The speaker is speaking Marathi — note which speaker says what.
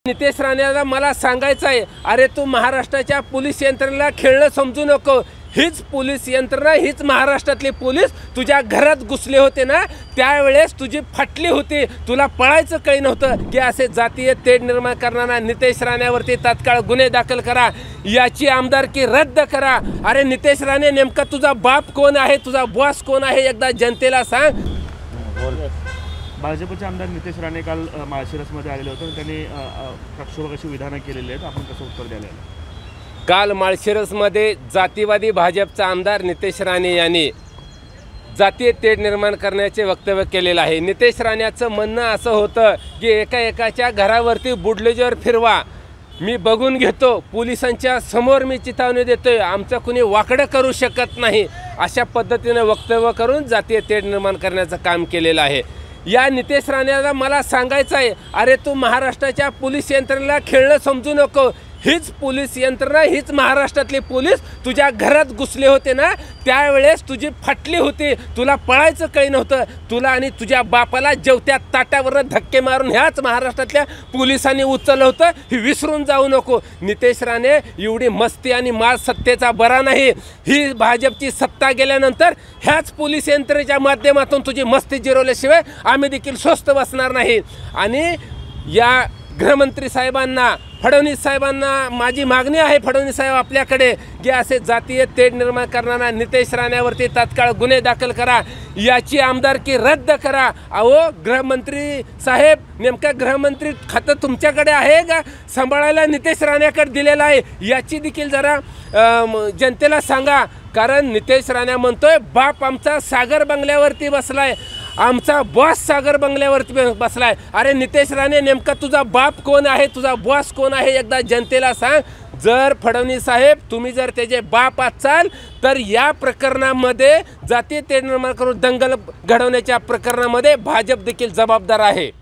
Speaker 1: नितेश राणेला मला सांगायचं आहे, अरे तू महाराष्ट्राच्या पोलीस यंत्रणेला खेळणं समजू नको। हीच पोलीस यंत्रणा, हीच महाराष्ट्रातले पोलीस तुझ्या घरात घुसले होते ना, त्यावेळेस तुझी फाटली होती। तुला पळायचं काही नव्हतं की असे जातीय तेढ निर्माण करणारा नितेश राणेवरती तात्काळ गुन्हे दाखल करा, याची आमदारकी रद्द करा। अरे नितेश राणे, नेमका तुझा बाप कोण आहे, तुझा बॉस कोण आहे, एकदा जनतेला सांग।
Speaker 2: भाजपचे आमदार नितेश राणे काल माळशिरसमध्ये आलेले होते, त्यांनी प्रक्षोभकाची विधानं केलेली आहेत, आपण कसं उत्तर द्यायला?
Speaker 1: काल माळशिरसमध्ये जातीवादी भाजपचा आमदार नितेश राणे यांनी जातीय तेढ निर्माण करण्याचे वक्तव्य केलेलं आहे। नितेश राणेचं म्हणणं असं होतं की एकाच्या घरावरती बुडलेजर फिरवा, मी बघून घेतो, पोलिसांच्या समोर मी चितावणी देतोय, आमचं कुणी वाकडं करू शकत नाही, अशा पद्धतीने वक्तव्य करून जातीय तेढ निर्माण करण्याचं काम केलेलं आहे। या नितेश राणेला मला सांगायचं आहे, अरे तू महाराष्ट्राच्या पोलीस यंत्रणेला खेळणं समजू नको। हीच पोलीस यंत्रणा, हीच महाराष्ट्रातले पोलीस तुझ्या घरात घुसले होते ना, त्यावेळेस तुझी फाटली होती। तुला पळायचं काही नव्हतं। तुला आणि तुझ्या बापाला जेवत्या ताटावर धक्के मारून ह्याच महाराष्ट्रातल्या पोलिसांनी उचललं होतं, हे विसरून जाऊ नको। नितेश राणे, एवढी मस्ती आणि माज सत्तेचा बरा नाही। ही भाजपची सत्ता गेल्यानंतर ह्याच पोलीस यंत्रणेच्या माध्यमातून तुझी मस्ती जिरवल्याशिवाय आम्ही देखील स्वस्थ बसणार नाही। आणि या गृहमंत्री साहेबांना, फडणवीस साहेबांना माझी मागणी आहे, फडणवीस साहेब आपल्याकडे, की असे जातीय तेढ निर्माण करणारा नितेश राणेवरती तात्काळ गुन्हे दाखल करा, याची आमदारकी रद्द करा। अहो गृहमंत्री साहेब, नेमका गृहमंत्री खातं तुमच्याकडे आहे का, सांभाळायला नितेश राणेकडे दिलेलं आहे, याची देखील जरा जनतेला सांगा। कारण नितेश राणे म्हणतोय बाप आमचा सागर बंगल्यावरती बसलाय, आमचा बॉस सागर बंगल्यावरती बसलाय। अरे नितेश राणे, नेमका तुझा बाप कोण आहे, तुझा बॉस कोण आहे, एकदा जनतेला सांग। जर फडणवीस साहेब तुम्ही जर त्याचे बाप असाल तर या प्रकरणामध्ये जातीय तेढ निर्माण करून दंगल घडवण्याच्या प्रकरणामध्ये भाजप देखील जबाबदार आहे।